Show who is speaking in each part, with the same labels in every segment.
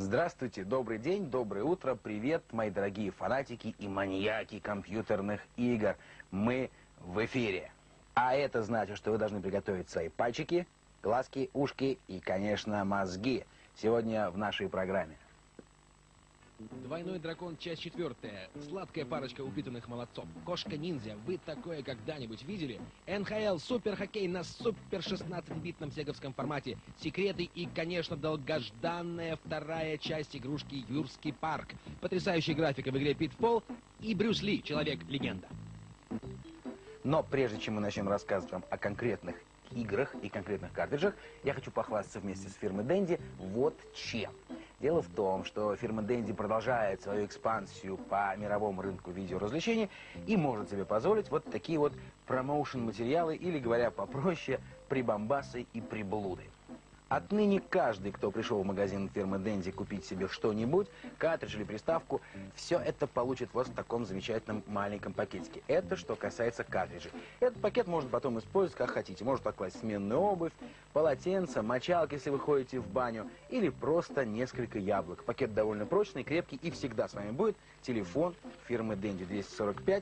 Speaker 1: Здравствуйте, добрый день, доброе утро, привет, мои дорогие фанатики и маньяки компьютерных игр. Мы в эфире. А это значит, что вы должны приготовить свои пальчики, глазки, ушки и, конечно, мозги. Сегодня в нашей программе.
Speaker 2: Двойной дракон, часть 4. Сладкая парочка упитанных молодцов. Кошка-ниндзя. Вы такое когда-нибудь видели? НХЛ, суперхоккей на супер 16-битном сеговском формате. Секреты и, конечно, долгожданная вторая часть игрушки Юрский парк. Потрясающая графика в игре Pitfall и Брюс Ли, Человек-легенда.
Speaker 1: Но прежде чем мы начнем рассказывать вам о конкретных играх и конкретных картриджах, я хочу похвастаться вместе с фирмой Dendy вот чем. Дело в том, что фирма Dendy продолжает свою экспансию по мировому рынку видеоразвлечений и может себе позволить вот такие вот промоушен-материалы, или, говоря попроще, прибамбасы и приблуды. Отныне каждый, кто пришел в магазин фирмы Dendy купить себе что-нибудь, картридж или приставку, все это получит вот в таком замечательном маленьком пакетике. Это что касается картриджей. Этот пакет можно потом использовать как хотите. Можно класть сменную обувь, полотенце, мочалки, если вы ходите в баню, или просто несколько яблок. Пакет довольно прочный, крепкий, и всегда с вами будет телефон фирмы Dendy 245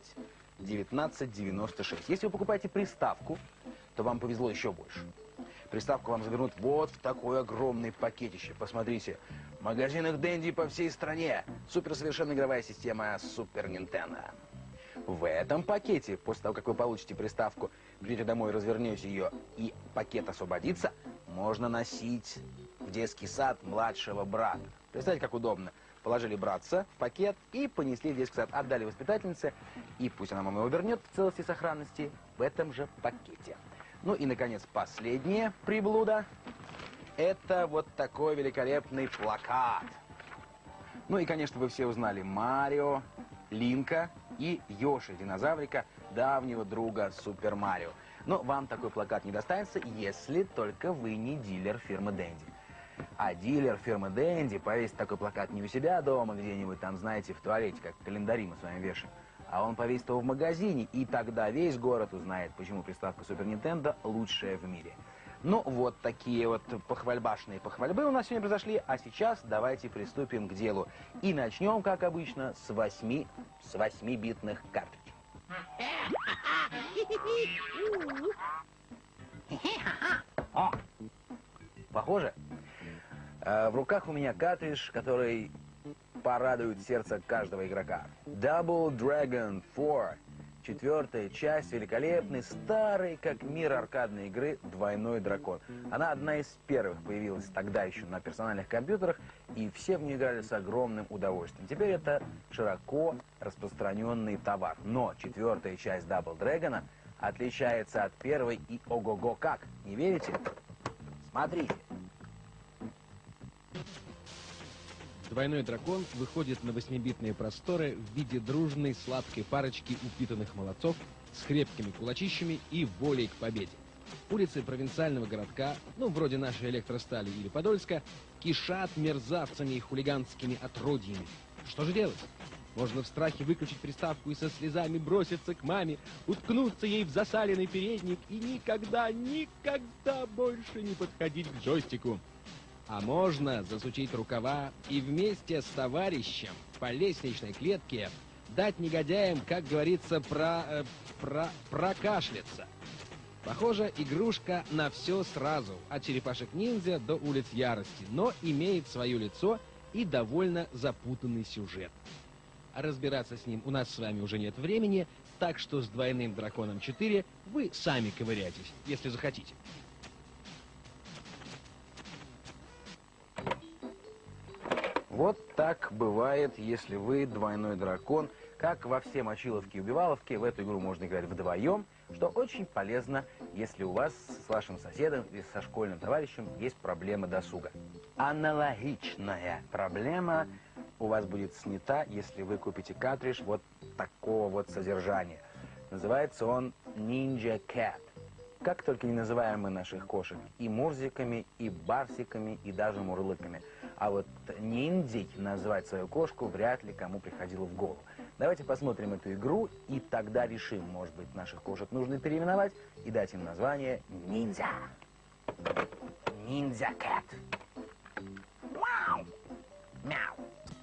Speaker 1: 1996. Если вы покупаете приставку, то вам повезло еще больше. Приставку вам завернут вот в такой огромный пакетище. Посмотрите, в магазинах Dendy по всей стране. Суперсовершенная игровая система Super Nintendo. В этом пакете, после того, как вы получите приставку, придете домой, развернете ее, и пакет освободится, можно носить в детский сад младшего брата. Представьте, как удобно. Положили братца в пакет и понесли в детский сад. Отдали воспитательнице, и пусть она вам его вернет в целости и сохранности в этом же пакете. Ну и, наконец, последнее приблуда. Это вот такой великолепный плакат. Ну и, конечно, вы все узнали Марио, Линка и Йоши, динозаврика, давнего друга Супер Марио. Но вам такой плакат не достанется, если только вы не дилер фирмы Dendy. А дилер фирмы Dendy повесит такой плакат не у себя дома где-нибудь там, знаете, в туалете, как календари мы с вами вешаем. А он повесит его в магазине, и тогда весь город узнает, почему приставка Super Nintendo лучшая в мире. Ну, вот такие вот похвальбашные похвальбы у нас сегодня произошли, а сейчас давайте приступим к делу. И начнем, как обычно, с 8-битных картриджей. О, похоже? В руках у меня картридж, который порадует сердце каждого игрока. Double Dragon 4. 4-я часть великолепной, старой, как мир аркадной игры «Двойной дракон». Она одна из первых появилась тогда еще на персональных компьютерах, и все в нее играли с огромным удовольствием. Теперь это широко распространенный товар. Но 4-я часть Double Dragon отличается от первой и ого-го как. Не верите? Смотрите.
Speaker 2: Двойной дракон выходит на 8-битные просторы в виде дружной сладкой парочки упитанных молодцов с крепкими кулачищами и волей к победе. Улицы провинциального городка, ну, вроде нашей Электростали или Подольска, кишат мерзавцами и хулиганскими отродьями. Что же делать? Можно в страхе выключить приставку и со слезами броситься к маме, уткнуться ей в засаленный передник и никогда больше не подходить к джойстику. А можно засучить рукава и вместе с товарищем по лестничной клетке дать негодяям, как говорится, прокашляться. Похоже, игрушка на все сразу, от черепашек-ниндзя до улиц ярости, но имеет свое лицо и довольно запутанный сюжет. А разбираться с ним у нас с вами уже нет времени, так что с Двойным драконом 4 вы сами ковыряйтесь, если захотите.
Speaker 1: Вот так бывает, если вы двойной дракон. Как во все мочиловки и убиваловки, в эту игру можно играть вдвоем, что очень полезно, если у вас с вашим соседом или со школьным товарищем есть проблема досуга. Аналогичная проблема у вас будет снята, если вы купите картридж вот такого вот содержания. Называется он Ninja Cat. Как только не называем мы наших кошек и мурзиками, и барсиками, и даже мурлыками. А вот ниндзей назвать свою кошку вряд ли кому приходило в голову. Давайте посмотрим эту игру, и тогда решим, может быть, наших кошек нужно переименовать и дать им название ниндзя. Ninja Cat. Вау! Мяу.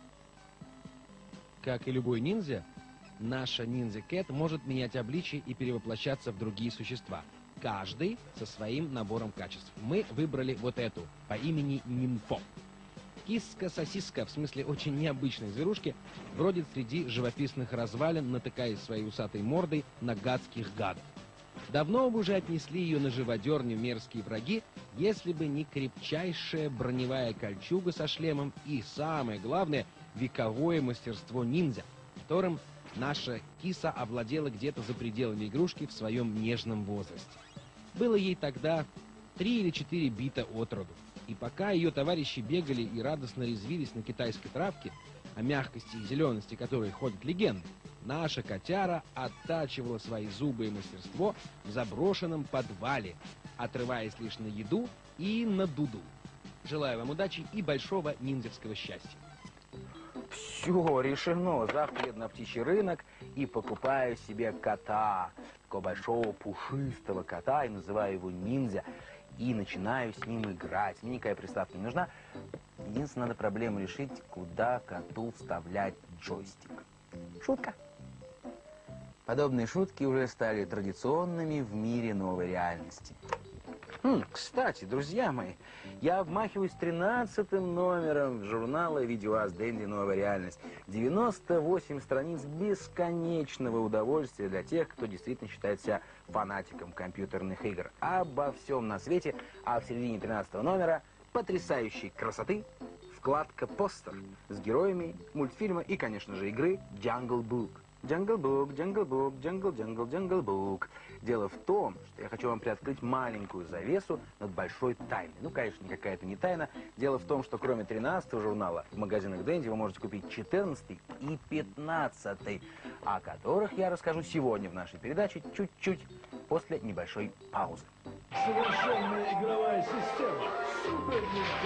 Speaker 2: Как и любой ниндзя, наша ниндзя-кэт может менять обличие и перевоплощаться в другие существа. Каждый со своим набором качеств. Мы выбрали вот эту, по имени Нимфо. Киска-сосиска, в смысле очень необычной зверушки, бродит среди живописных развалин, натыкаясь своей усатой мордой на гадских гадов. Давно бы уже отнесли ее на живодерню мерзкие враги, если бы не крепчайшая броневая кольчуга со шлемом и, самое главное, вековое мастерство ниндзя, которым наша киса овладела где-то за пределами игрушки в своем нежном возрасте. Было ей тогда 3 или 4 бита от роду. И пока ее товарищи бегали и радостно резвились на китайской травке, о мягкости и зелености которой ходят легенды, наша котяра оттачивала свои зубы и мастерство в заброшенном подвале, отрываясь лишь на еду и на дуду. Желаю вам удачи и большого ниндзевского счастья.
Speaker 1: Все, решено. Завтра еду на птичий рынок и покупаю себе кота. Такого большого пушистого кота, и называю его ниндзя. И начинаю с ним играть. Мне никакая приставка не нужна. Единственное, надо проблему решить, куда коту вставлять джойстик. Шутка. Подобные шутки уже стали традиционными в мире новой реальности. Кстати, друзья мои, я обмахиваюсь 13-м номером журнала «Видеоаз Денди. Новая реальность». 98 страниц бесконечного удовольствия для тех, кто действительно считает себя фанатиком компьютерных игр. Обо всем на свете, а в середине 13-го номера потрясающей красоты вкладка «Постер» с героями мультфильма и, конечно же, игры «Jungle Book». Jungle Book, Jungle Book, Jungle, Jungle, Jungle Book. Дело в том, что я хочу вам приоткрыть маленькую завесу над большой тайной. Ну, конечно, никакая это не тайна. Дело в том, что кроме 13-го журнала в магазинах Денди вы можете купить 14-й и 15-й, о которых я расскажу сегодня в нашей передаче чуть-чуть после небольшой паузы.
Speaker 3: Совершенная игровая система Супер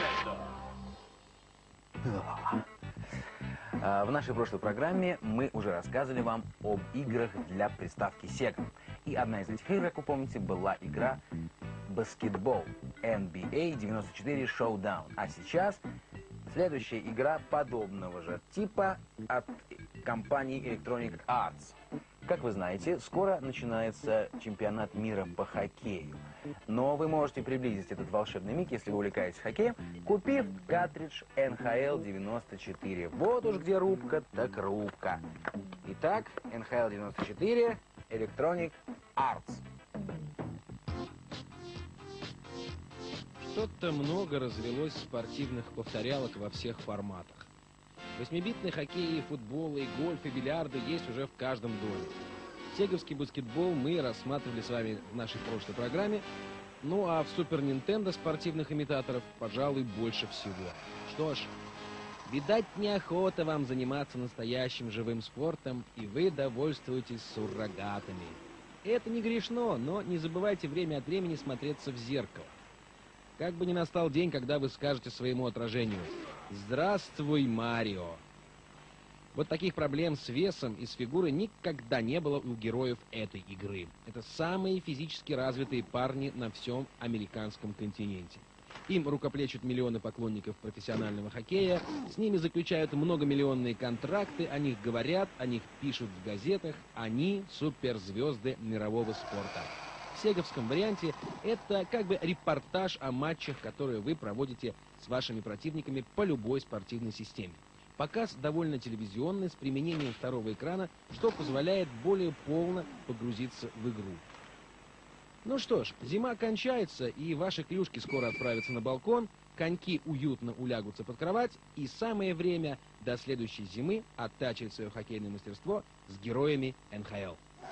Speaker 3: Нинтендо.
Speaker 1: В нашей прошлой программе мы уже рассказывали вам об играх для приставки Sega. И одна из этих игр, как вы помните, была игра баскетбол NBA 94 Showdown. А сейчас следующая игра подобного же типа от компании Electronic Arts. Как вы знаете, скоро начинается чемпионат мира по хоккею. Но вы можете приблизить этот волшебный миг, если вы увлекаетесь хоккеем, купив картридж NHL 94. Вот уж где рубка, так рубка. Итак, NHL 94, Electronic Arts.
Speaker 2: Что-то много развелось спортивных повторялок во всех форматах. Восьмибитный хоккей, футбол, и гольф, и бильярды есть уже в каждом доме. Сеговский баскетбол мы рассматривали с вами в нашей прошлой программе. Ну а в Супер Нинтендо спортивных имитаторов, пожалуй, больше всего. Что ж, видать, неохота вам заниматься настоящим живым спортом, и вы довольствуетесь суррогатами. Это не грешно, но не забывайте время от времени смотреться в зеркало. Как бы ни настал день, когда вы скажете своему отражению: «Здравствуй, Марио!». Вот таких проблем с весом и с фигурой никогда не было у героев этой игры. Это самые физически развитые парни на всем американском континенте. Им рукоплещут миллионы поклонников профессионального хоккея, с ними заключают многомиллионные контракты, о них говорят, о них пишут в газетах, они суперзвезды мирового спорта. В сеговском варианте это как бы репортаж о матчах, которые вы проводите с вашими противниками по любой спортивной системе. Показ довольно телевизионный, с применением второго экрана, что позволяет более полно погрузиться в игру. Ну что ж, зима кончается, и ваши клюшки скоро отправятся на балкон, коньки уютно улягутся под кровать, и самое время до следующей зимы оттачивать свое хоккейное мастерство с героями НХЛ.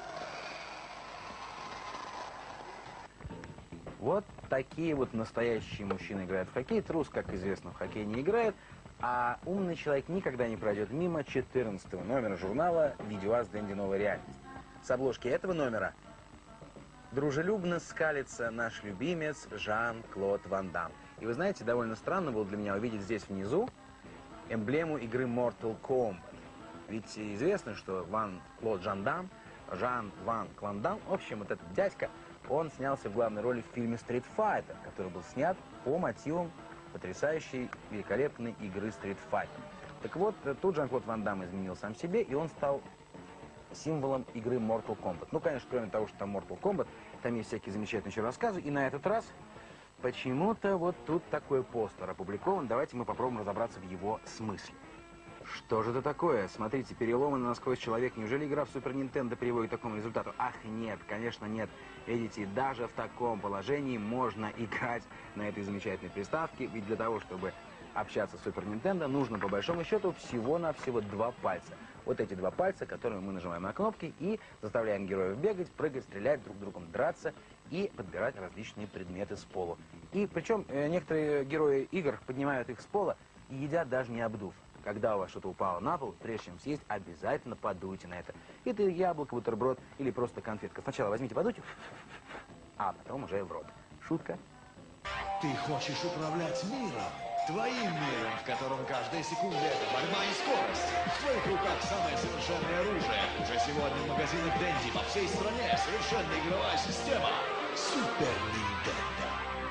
Speaker 1: Вот такие вот настоящие мужчины играют в хоккей. Трус, как известно, в хоккей не играет. А умный человек никогда не пройдет мимо 14-го номера журнала «Видеоаз Денди. Новая реальность». С обложки этого номера дружелюбно скалится наш любимец Жан-Клод Ван Дам. И вы знаете, довольно странно было для меня увидеть здесь внизу эмблему игры Mortal Kombat. Ведь известно, что Жан-Клод Ван Дам, Жан-Ван Кландам, в общем, вот этот дядька, он снялся в главной роли в фильме «Street Fighter», который был снят по мотивам потрясающей, великолепной игры Street Fighter. Так вот, тут Жан-Клод Ван Дамм изменил сам себе, и он стал символом игры Mortal Kombat. Ну, конечно, кроме того, что там Mortal Kombat, там есть всякие замечательные еще рассказы, и на этот раз почему-то вот тут такой постер опубликован. Давайте мы попробуем разобраться в его смысле. Что же это такое? Смотрите, переломанный насквозь человек. Неужели игра в Супер Нинтендо приводит к такому результату? Ах, нет, конечно, нет. Видите, даже в таком положении можно играть на этой замечательной приставке. Ведь для того, чтобы общаться с Супер Нинтендо, нужно, по большому счету, всего-навсего 2 пальца. Вот эти 2 пальца, которыми мы нажимаем на кнопки и заставляем героев бегать, прыгать, стрелять, друг с другом драться и подбирать различные предметы с пола. И причем некоторые герои игр поднимают их с пола и едят, даже не обдув. Когда у вас что-то упало на пол, прежде чем съесть, обязательно подуйте на это. Это яблоко, бутерброд или просто конфетка. Сначала возьмите, подуйте, а потом уже в рот. Шутка.
Speaker 3: Ты хочешь управлять миром? Твоим миром, в котором каждая секунда это борьба и скорость. В твоих руках самое совершенное оружие. Уже сегодня в магазинах Денди по всей стране совершенная игровая система Супер Нинтендо.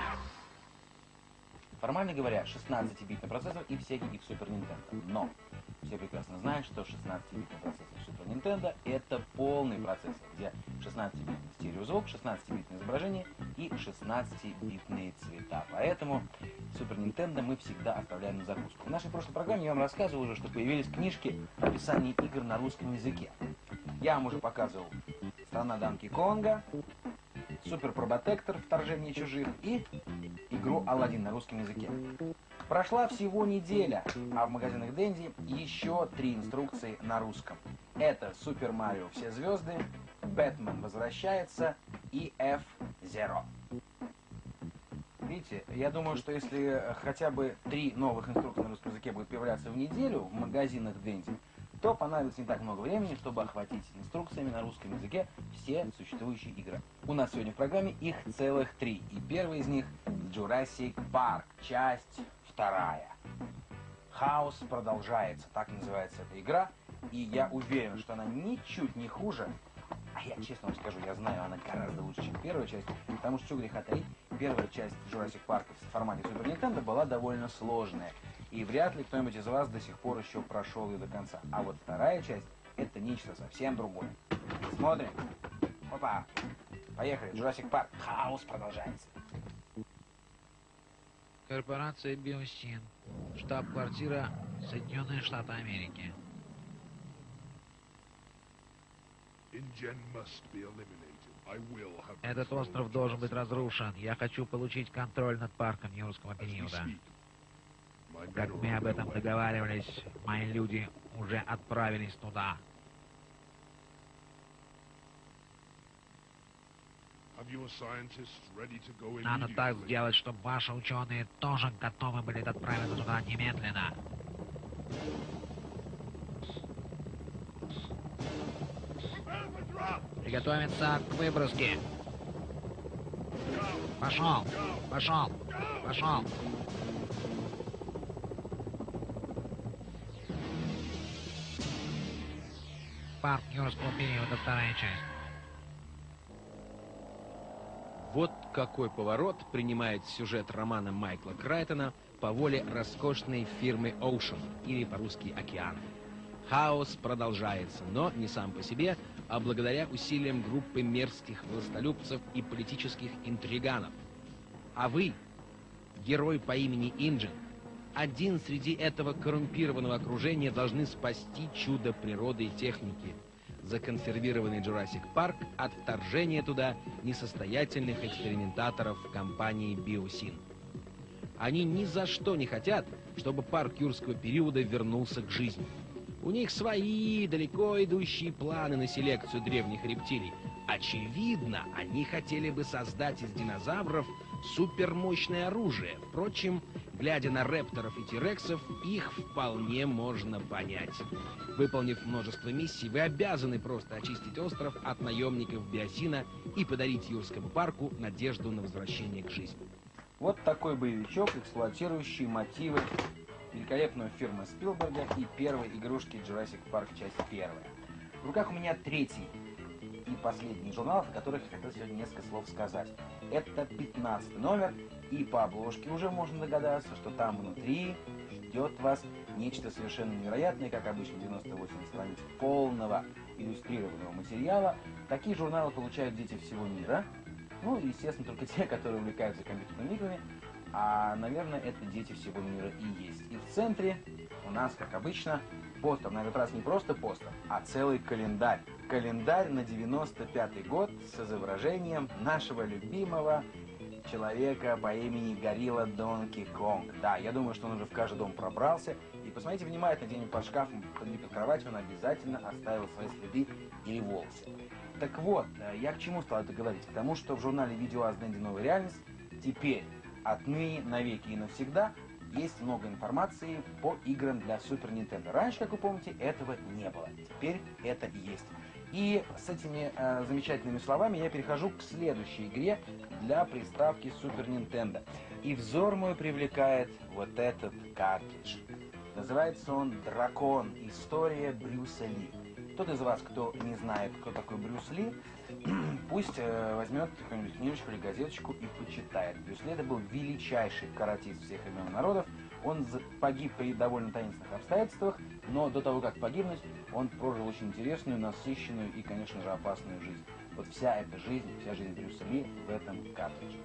Speaker 1: Формально говоря, 16-битный процессор и все гиги в Супер Нинтендо. Но все прекрасно знают, что 16-битный процессор Супер Нинтендо это полный процессор, где 16-битный стереозвук, 16-битное изображение и 16-битные цвета. Поэтому Супер Нинтендо мы всегда оставляем на закуску. В нашей прошлой программе я вам рассказывал уже, что появились книжки описания игр на русском языке. Я вам уже показывал «Страна Данки Конга», Супер Проботектор, вторжение чужих и игру Аладдин на русском языке. Прошла всего неделя, а в магазинах Денди еще 3 инструкции на русском. Это Супер Марио Все звезды, Бэтмен возвращается и F-Zero. Видите, я думаю, что если хотя бы 3 новых инструкции на русском языке будут появляться в неделю в магазинах Денди, то понадобится не так много времени, чтобы охватить инструкциями на русском языке все существующие игры. У нас сегодня в программе их целых 3. И первый из них Jurassic Park, часть 2. Хаос продолжается, так называется эта игра. И я уверен, что она ничуть не хуже. А я честно вам скажу, я знаю, она гораздо лучше, чем первая часть. Потому что, что греха таить, первая часть Jurassic Park в формате Super Nintendo была довольно сложная. И вряд ли кто-нибудь из вас до сих пор еще прошел ее до конца. А вот вторая часть — это нечто совсем другое. Смотрим. Опа. Поехали. Jurassic Park. Хаос продолжается.
Speaker 4: Корпорация Биосин. Штаб-квартира Соединенные Штаты Америки. Этот остров должен быть разрушен. Я хочу получить контроль над парком юрского периода. Как мы об этом договаривались, мои люди уже отправились туда. Надо так сделать, чтобы ваши ученые тоже готовы были отправиться туда немедленно. Приготовиться к выброске. Пошел, пошел, пошел. Парк юрского периода, 2-я часть.
Speaker 2: Вот какой поворот принимает сюжет романа Майкла Крайтона по воле роскошной фирмы Ocean, или по-русски «Океан». Хаос продолжается, но не сам по себе, а благодаря усилиям группы мерзких властолюбцев и политических интриганов. А вы, герой по имени Инджин, один среди этого коррумпированного окружения должны спасти чудо природы и техники, законсервированный Jurassic Park от вторжения туда несостоятельных экспериментаторов компании Биосин. Они ни за что не хотят, чтобы парк юрского периода вернулся к жизни. У них свои далеко идущие планы на селекцию древних рептилий. Очевидно, они хотели бы создать из динозавров супермощное оружие. Впрочем, глядя на репторов и тирексов, их вполне можно понять. Выполнив множество миссий, вы обязаны просто очистить остров от наемников Биосина и подарить юрскому парку надежду на возвращение к жизни.
Speaker 1: Вот такой боевичок, эксплуатирующий мотивы великолепную фирмы Спилберга и первой игрушки Jurassic Park часть 1. В руках у меня 3-й и последних журналов, о которых я хотел сегодня несколько слов сказать. Это 15-й номер, и по обложке уже можно догадаться, что там внутри ждет вас нечто совершенно невероятное, как обычно, 98 страниц полного иллюстрированного материала. Такие журналы получают дети всего мира. Ну, естественно, только те, которые увлекаются компьютерными играми. А, наверное, это дети всего мира и есть. И в центре у нас, как обычно, постер. На этот раз не просто постер, а целый календарь. Календарь на 95-й год с изображением нашего любимого человека по имени Горилла Донки Конг. Да, я думаю, что он уже в каждый дом пробрался. И посмотрите внимательно, где-нибудь под шкафом или под кроватью он обязательно оставил свои следы или волосы. Так вот, я к чему стал это говорить? К тому, что в журнале «Видео As Dendy. Новая реальность» теперь, отныне, навеки и навсегда, есть много информации по играм для Super Nintendo. Раньше, как вы помните, этого не было. Теперь это есть. И с этими замечательными словами я перехожу к следующей игре для приставки Super Nintendo. И взор мой привлекает вот этот картридж. Называется он «Дракон. История Брюса Ли». Тот из вас, кто не знает, кто такой Брюс Ли, пусть возьмет какую-нибудь книжечку или газеточку и почитает. Брюс Ли — это был величайший каратист всех времен и народов. Он погиб при довольно таинственных обстоятельствах, но до того, как погибнуть, он прожил очень интересную, насыщенную и, конечно же, опасную жизнь. Вот вся эта жизнь, вся жизнь Брюса Ли в этом картридже.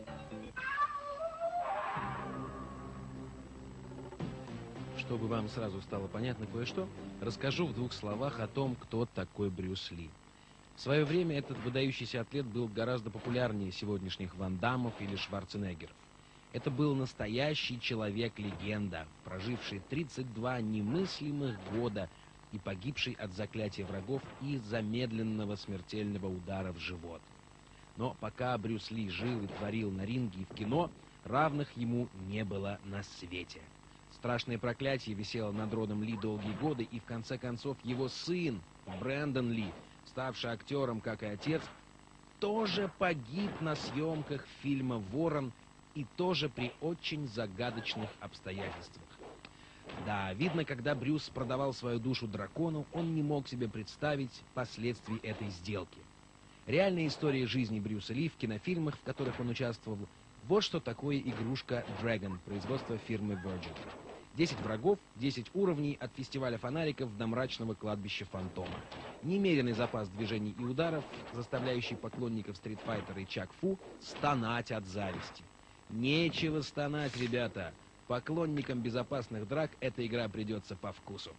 Speaker 2: Чтобы вам сразу стало понятно кое-что, расскажу в двух словах о том, кто такой Брюс Ли. В свое время этот выдающийся атлет был гораздо популярнее сегодняшних Ван Даммов или Шварценеггеров. Это был настоящий человек-легенда, проживший 32 немыслимых года и погибший от заклятия врагов и замедленного смертельного удара в живот. Но пока Брюс Ли жил и творил на ринге и в кино, равных ему не было на свете. Страшное проклятие висело над родом Ли долгие годы, и в конце концов его сын, Брэндон Ли, ставший актером, как и отец, тоже погиб на съемках фильма «Ворон», и тоже при очень загадочных обстоятельствах. Да, видно, когда Брюс продавал свою душу дракону, он не мог себе представить последствий этой сделки. Реальная история жизни Брюса Ли в кинофильмах, в которых он участвовал, вот что такое игрушка Dragon, производства фирмы Virgin. 10 врагов, 10 уровней от фестиваля фонариков до мрачного кладбища Фантома. Немеренный запас движений и ударов, заставляющий поклонников Street Fighter и Чак Фу стонать от зависти. Нечего стонать, ребята. Поклонникам безопасных драк эта игра придется по вкусу.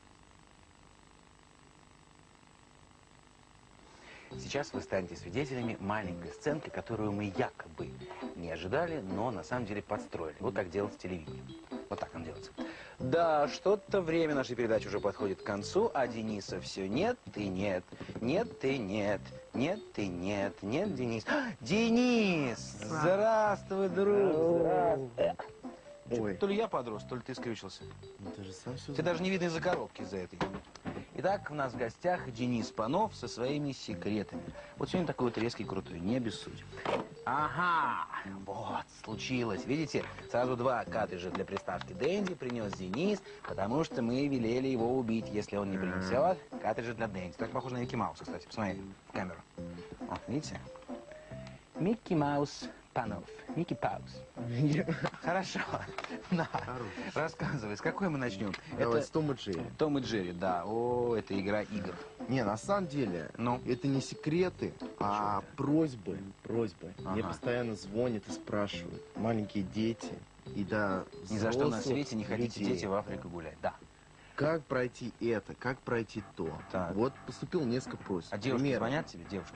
Speaker 1: Сейчас вы станете свидетелями маленькой сценки, которую мы якобы не ожидали, но на самом деле подстроили. Вот так делается телевидение. Вот так он делается. Да, что-то время нашей передачи уже подходит к концу, а Дениса все нет и нет. Нет и нет. Нет и нет. Нет, Денис. Денис! Здравствуй, друг! Здравствуй.
Speaker 5: Ой.
Speaker 1: То ли я подрос, то ли ты скрючился.
Speaker 5: Ну ты же сам все
Speaker 1: Тебе даже не видно из-за коробки из-за этой. Итак, у нас в гостях Денис Панов со своими секретами. Вот сегодня такой вот резкий, крутой, не обессудь. Ага, вот, случилось. Видите, сразу 2 картриджа для приставки Dendy принес Денис, потому что мы велели его убить, если он не принесет картриджи для Dendy. Так похоже на Микки Мауса, кстати, посмотри в камеру. Вот, видите? Микки Маус Панов. Микки Паус. Хорошо. Да. Рассказывай, с какой мы начнем?
Speaker 5: Давай
Speaker 1: Это
Speaker 5: с Том и Джерри.
Speaker 1: Том и Джерри, да. О, это игра игр.
Speaker 5: Не, на самом деле,
Speaker 1: Ну?
Speaker 5: это не секреты, а просьбы. Просьбы. Мне
Speaker 1: Ага.
Speaker 5: постоянно звонят и спрашивают. Маленькие дети. И да,
Speaker 1: Ни за что на
Speaker 5: взрослых
Speaker 1: свете не ходите,
Speaker 5: людей.
Speaker 1: дети, в Африку гулять. Да.
Speaker 5: Как пройти это, как пройти то.
Speaker 1: Так.
Speaker 5: Вот поступило несколько просьб.
Speaker 1: А девушки
Speaker 5: Примерно.
Speaker 1: звонят тебе, девушки?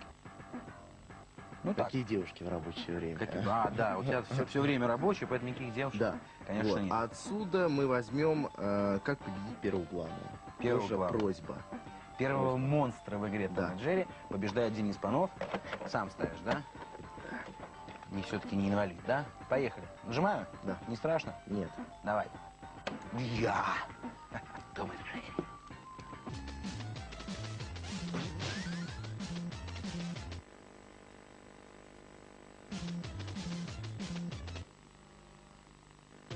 Speaker 1: Ну так.
Speaker 5: Какие девушки в рабочее время?
Speaker 1: А, да, у тебя все время рабочее, поэтому никаких девушек,
Speaker 5: Да.
Speaker 1: конечно,
Speaker 5: Вот.
Speaker 1: нет.
Speaker 5: А отсюда мы возьмем, как победить первого главного.
Speaker 1: Первого
Speaker 5: Тоже
Speaker 1: главного.
Speaker 5: просьба.
Speaker 1: Первого монстра в игре Том
Speaker 5: Да.
Speaker 1: и Джерри побеждает Денис Панов. Сам ставишь, да? Не все-таки не инвалид, да? Поехали. Нажимаю?
Speaker 5: Да.
Speaker 1: Не страшно?
Speaker 5: Нет.
Speaker 1: Давай. Я. Том и Джерри.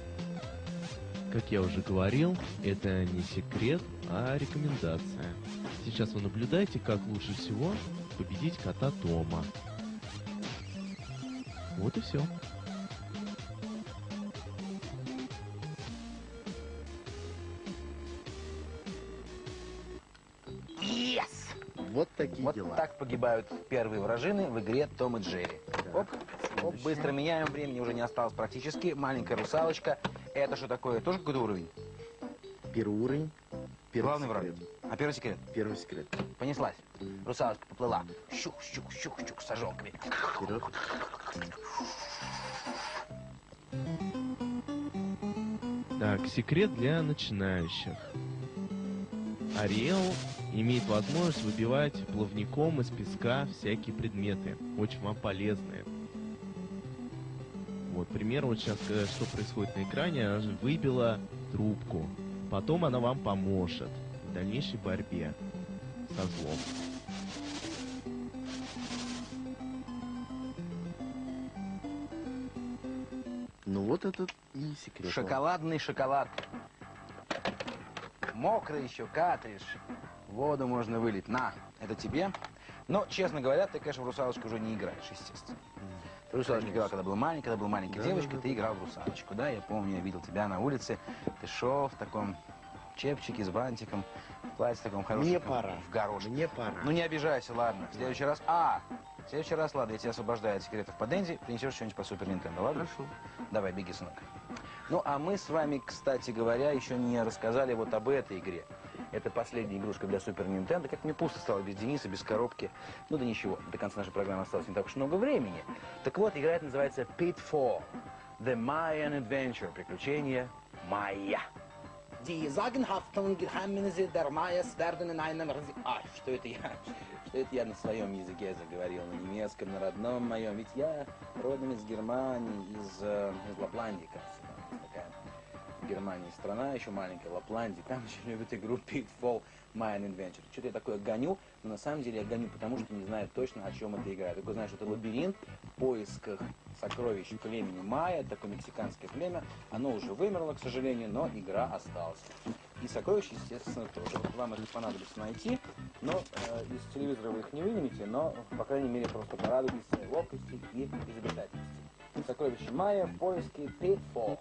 Speaker 6: Как я уже говорил, это не секрет, а рекомендация. Сейчас вы наблюдаете, как лучше всего победить кота Тома. Вот и все.
Speaker 1: Yes!
Speaker 5: Вот такие
Speaker 1: Вот
Speaker 5: дела.
Speaker 1: так погибают первые вражины в игре Том и Джерри. Оп, оп, быстро меняем, времени уже не осталось практически. Маленькая русалочка. Это что такое? Тоже какой-то уровень?
Speaker 5: Первый уровень. Первый
Speaker 1: Главный враг.
Speaker 5: секрет.
Speaker 1: А первый секрет?
Speaker 5: Первый секрет.
Speaker 1: Понеслась. Русалочка поплыла. Щук, щук, щук, щук, с ожогами.
Speaker 5: Вперед.
Speaker 6: Так, секрет для начинающих. Ариэл имеет возможность выбивать плавником из песка всякие предметы. Очень вам полезные. Вот, пример, вот сейчас, что происходит на экране, она же выбила трубку. Потом она вам поможет в дальнейшей борьбе со злом.
Speaker 5: Ну вот этот и секрет.
Speaker 1: Шоколадный шоколад. Мокрый еще картридж. Воду можно вылить. На, это тебе. Но, честно говоря, ты, конечно, в русалочку уже не играешь, естественно. Ты в русалочку играл, когда был маленькой
Speaker 5: Да,
Speaker 1: девочкой,
Speaker 5: да,
Speaker 1: ты играл в русалочку, да? Я помню, я видел тебя на улице. Ты шел в таком чепчике с бантиком, в платье таком хорошем.
Speaker 5: Мне пора.
Speaker 1: В горошек.
Speaker 5: Мне пора.
Speaker 1: Ну не обижайся, ладно. В следующий раз... В следующий раз, ладно, я тебя освобождаю от секретов по Денди, принесешь что-нибудь по Супер Нинтендо, ладно?
Speaker 5: Хорошо.
Speaker 1: Давай, беги, сынок. Ну, а мы с вами, кстати говоря, еще не рассказали вот об этой игре. Это последняя игрушка для Супер Нинтендо. Как мне пусто стало без Дениса, без коробки. Ну да ничего, до конца нашей программы осталось не так уж много времени. Так вот, игра эта называется Pitfall. The Mayan Adventure. Приключения Майя. Die sagenhaften Geheimnisse der Mayas werden in einem... что это я? Что это я на своем языке заговорил, на немецком, на родном моем? Ведь я родом из Германии, из Лапландии, кажется. Да, такая в Германии страна, еще маленькая, Лапландия. Там очень любят игру Pitfall Mayan Adventure. Что-то я такое гоню, но на самом деле я гоню, потому что не знаю точно, о чем это игра. Я только знаю, что это лабиринт в поисках сокровищ племени майя, такое мексиканское племя. Оно уже вымерло, к сожалению, но игра осталась. И сокровища, естественно, тоже. Вот вам это понадобится найти, но из телевизора вы их не вынимете, но, по крайней мере, просто порадуйтесь своей ловкости и изобретательности. Сокровища майя в поиске Pitfall.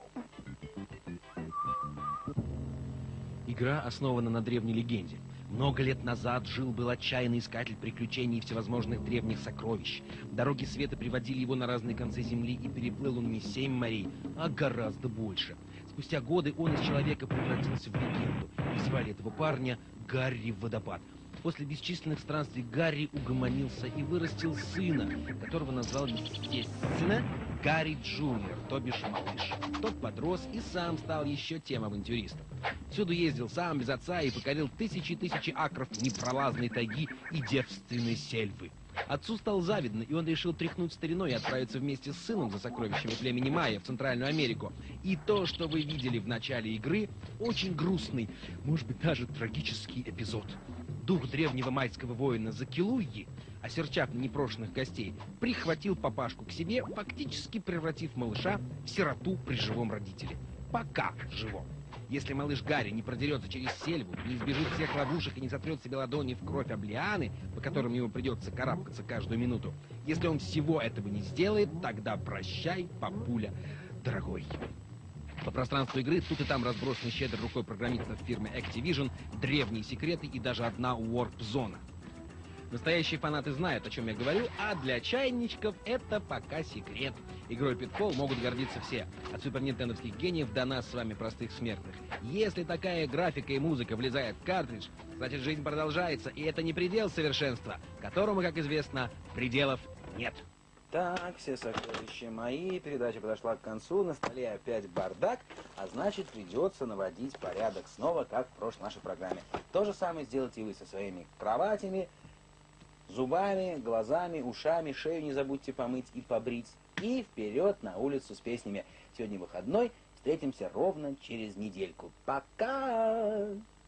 Speaker 2: Игра основана на древней легенде. Много лет назад жил-был отчаянный искатель приключений и всевозможных древних сокровищ. Дороги света приводили его на разные концы земли, и переплыл он не 7 морей, а гораздо больше. Спустя годы он из человека превратился в легенду, и звали этого парня Гарри Водопад. После бесчисленных странствий Гарри угомонился и вырастил сына, которого назвал, естественно, Гарри Джуниор, то бишь малыш. Тот подрос и сам стал еще тем авантюристом. Всюду ездил сам, без отца, и покорил тысячи и тысячи акров непролазной тайги и девственной сельвы. Отцу стало завидно, и он решил тряхнуть стариной и отправиться вместе с сыном за сокровищами племени майя в Центральную Америку. И то, что вы видели в начале игры, очень грустный, может быть, даже трагический эпизод. Дух древнего майского воина Закилуйи, осерчав непрошенных гостей, прихватил папашку к себе, фактически превратив малыша в сироту при живом родителе. Пока живом. Если малыш Гарри не продерется через сельву, не избежит всех ловушек и не сотрет себе ладони в кровь об лианы, по которым ему придется карабкаться каждую минуту, если он всего этого не сделает, тогда прощай, папуля, дорогой. По пространству игры тут и там разбросаны щедрой рукой программистов фирмы Activision древние секреты и даже одна warp-зона. Настоящие фанаты знают, о чем я говорю, а для чайничков это пока секрет. Игрой Pitfall могут гордиться все, от супернинтендовских гениев до нас с вами простых смертных. Если такая графика и музыка влезает в картридж, значит жизнь продолжается, и это не предел совершенства, которому, как известно, пределов нет.
Speaker 1: Так, все сокровища мои. Передача подошла к концу. На столе опять бардак. А значит, придется наводить порядок снова, как в прошлой нашей программе. То же самое сделайте и вы со своими кроватями, зубами, глазами, ушами, шею не забудьте помыть и побрить. И вперед на улицу с песнями. Сегодня выходной. Встретимся ровно через недельку. Пока!